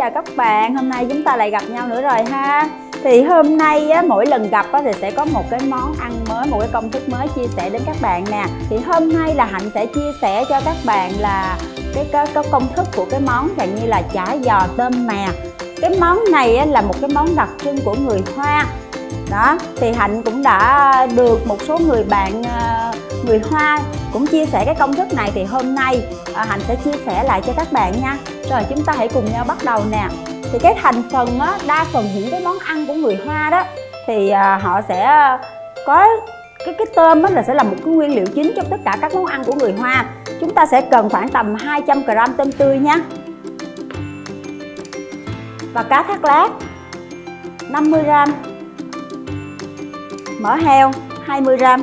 chào các bạn. Hôm nay chúng ta lại gặp nhau nữa rồi ha. Thì hôm nay á, mỗi lần gặp á, thì sẽ có một cái món ăn mới, một cái công thức mới chia sẻ đến các bạn nè. Thì hôm nay là Hạnh sẽ chia sẻ cho các bạn là cái công thức của cái món dạng như là chả giò tôm mè. Cái món này á, là một cái món đặc trưng của người Hoa. Đó, thì Hạnh cũng đã được một số người bạn người Hoa cũng chia sẻ cái công thức này. Thì hôm nay Hạnh sẽ chia sẻ lại cho các bạn nha. Rồi chúng ta hãy cùng nhau bắt đầu nè. Thì cái thành phần á, đa phần những cái món ăn của người Hoa đó thì họ sẽ có cái tôm á, là sẽ là một cái nguyên liệu chính trong tất cả các món ăn của người Hoa. Chúng ta sẽ cần khoảng tầm 200g tôm tươi nha. Và cá thác lát 50g, mỡ heo 20g,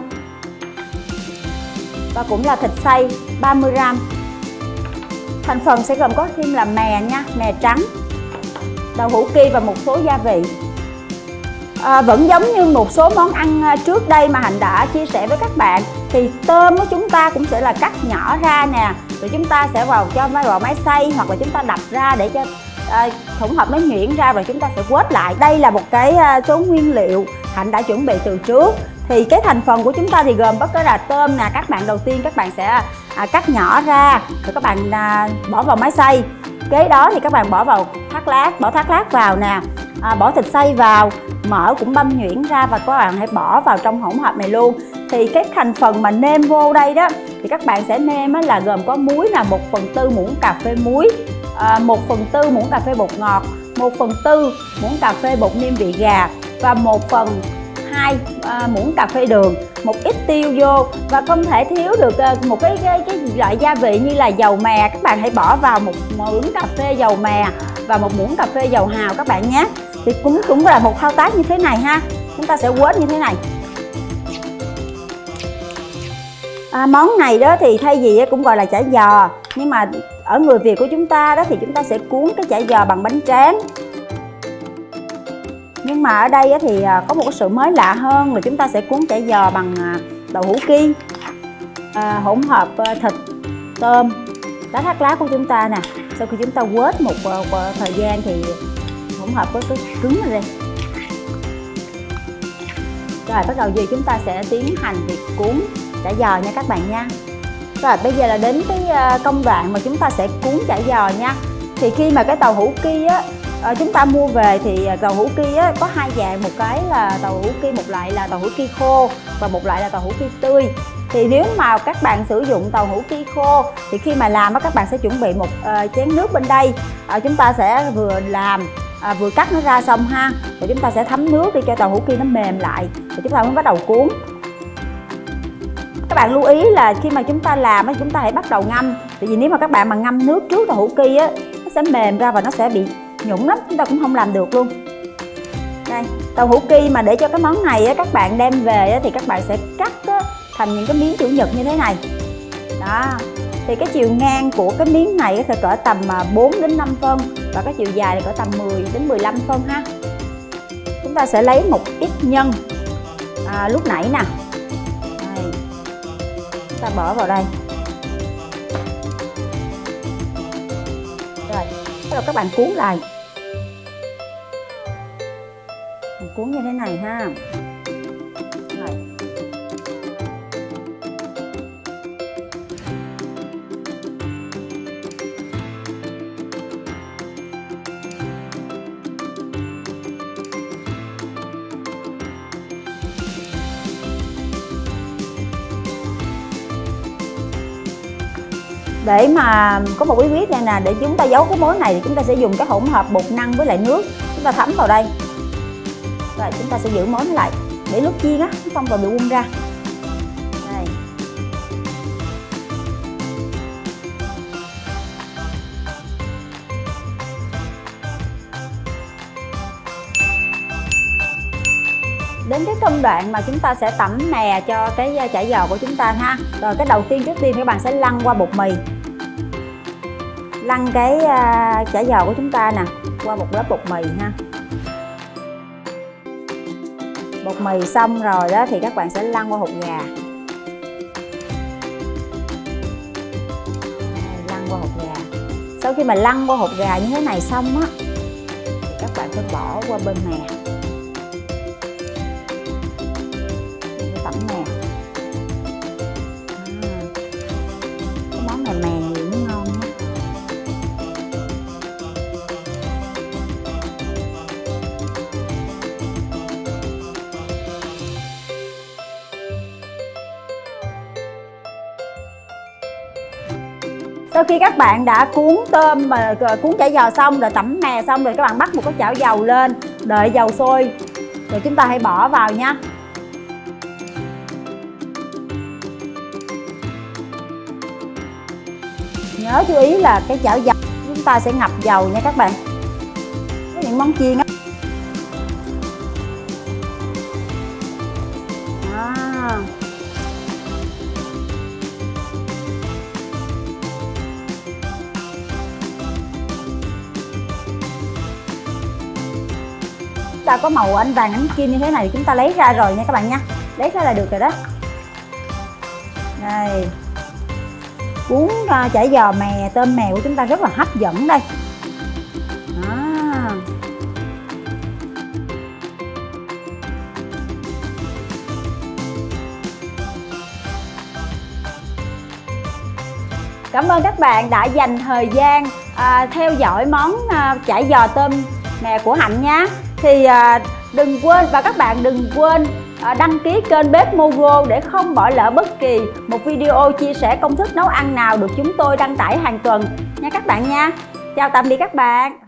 và cũng là thịt xay 30g. Thành phần sẽ gồm có thêm là mè nha, mè trắng, đậu hũ ki và một số gia vị. Vẫn giống như một số món ăn trước đây mà Hạnh đã chia sẻ với các bạn, thì tôm của chúng ta cũng sẽ là cắt nhỏ ra nè, rồi chúng ta sẽ cho vào máy xay, hoặc là chúng ta đập ra để cho hỗn hợp nó nhuyễn ra, rồi chúng ta sẽ quết lại. Đây là một cái số nguyên liệu Hạnh đã chuẩn bị từ trước. Thì cái thành phần của chúng ta thì gồm có là tôm nè. Các bạn đầu tiên các bạn sẽ cắt nhỏ ra, rồi các bạn bỏ vào máy xay. Kế đó thì các bạn bỏ vào thác lát, bỏ thác lát vào nè, bỏ thịt xay vào, mỡ cũng băm nhuyễn ra, và các bạn hãy bỏ vào trong hỗn hợp này luôn. Thì cái thành phần mà nêm vô đây đó thì các bạn sẽ nêm là gồm có muối là 1/4 muỗng cà phê muối, 1/4 muỗng cà phê bột ngọt, 1/4 muỗng cà phê bột nêm vị gà, và 1/2 muỗng cà phê đường, một ít tiêu vô, và không thể thiếu được một cái loại gia vị như là dầu mè. Các bạn hãy bỏ vào một muỗng cà phê dầu mè và một muỗng cà phê dầu hào các bạn nhé. Thì cũng là một thao tác như thế này ha. Chúng ta sẽ quết như thế này. Món này đó thì thay vì cũng gọi là chả giò, nhưng mà ở người Việt của chúng ta đó thì chúng ta sẽ cuốn cái chả giò bằng bánh tráng. Nhưng mà ở đây thì có một cái sự mới lạ hơn là chúng ta sẽ cuốn chả giò bằng đậu hũ ki, hỗn hợp thịt, tôm, cá thác lát của chúng ta nè. Sau khi chúng ta quết một thời gian thì hỗn hợp với cái cứng lên đây. Rồi bắt đầu giờ chúng ta sẽ tiến hành việc cuốn chả giò nha các bạn nha. Rồi bây giờ là đến cái công đoạn mà chúng ta sẽ cuốn chả giò nha. Thì khi mà cái tàu hũ ki á, chúng ta mua về thì tàu hũ ki á, có hai dạng, một cái là tàu hũ ki, một loại là tàu hũ ki khô, và một loại là tàu hũ ki tươi. Thì nếu mà các bạn sử dụng tàu hũ ki khô thì khi mà làm các bạn sẽ chuẩn bị một chén nước bên đây. Chúng ta sẽ vừa làm vừa cắt nó ra xong ha, rồi chúng ta sẽ thấm nước để cho tàu hũ ki nó mềm lại, rồi chúng ta mới bắt đầu cuốn. Các bạn lưu ý là khi mà chúng ta làm chúng ta hãy bắt đầu ngâm, tại vì nếu mà các bạn mà ngâm nước trước tàu hũ ki á, nó sẽ mềm ra và nó sẽ bị nhũn lắm, chúng ta cũng không làm được luôn. Đây, tàu hũ ki mà để cho cái món này các bạn đem về thì các bạn sẽ cắt thành những cái miếng chữ nhật như thế này. Đó, thì cái chiều ngang của cái miếng này sẽ cỡ tầm 4 đến 5 phân, và cái chiều dài thì cỡ tầm 10 đến 15 phân ha. Chúng ta sẽ lấy một ít nhân lúc nãy nè. Đây, chúng ta bỏ vào đây. Rồi, bắt đầu các bạn cuốn lại. Mình cuốn như thế này ha. Rồi. Để mà có một bí quyết này nè, để chúng ta giấu cái mối này thì chúng ta sẽ dùng cái hỗn hợp bột năng với lại nước, chúng ta thấm vào đây. Rồi chúng ta sẽ giữ mối nó lại để lúc chiên á nó không còn bị bung ra. Đây. Đến cái công đoạn mà chúng ta sẽ tẩm mè cho cái chả giò của chúng ta ha. Rồi cái đầu tiên, trước tiên các bạn sẽ lăn qua bột mì, lăn cái chả giò của chúng ta nè qua một lớp bột mì ha. Bột mì xong rồi đó thì các bạn sẽ lăn qua hột gà. Lăn qua hột gà. Sau khi mà lăn qua hột gà như thế này xong á các bạn phải bỏ qua bên mè. Tẩm mè. Cái món này mè nhiều mới ngon nhé. Sau khi các bạn đã cuốn tôm và cuốn chả giò xong rồi, tẩm mè xong rồi, các bạn bắt một cái chảo dầu lên, đợi dầu sôi rồi chúng ta hãy bỏ vào nha. Nhớ chú ý là cái chảo dầu chúng ta sẽ ngập dầu nha các bạn. Có những món chiên á. Ta có màu ánh vàng ánh kim như thế này thì chúng ta lấy ra rồi nha các bạn nha. Lấy ra là được rồi đó. Đây. Cuốn chả giò mè, tôm mè của chúng ta rất là hấp dẫn đây. Đó. Cảm ơn các bạn đã dành thời gian theo dõi món chả giò tôm mè của Hạnh nha. Thì đừng quên, và các bạn đừng quên đăng ký kênh Bếp Mogo để không bỏ lỡ bất kỳ một video chia sẻ công thức nấu ăn nào được chúng tôi đăng tải hàng tuần nha các bạn nha. Chào tạm biệt các bạn.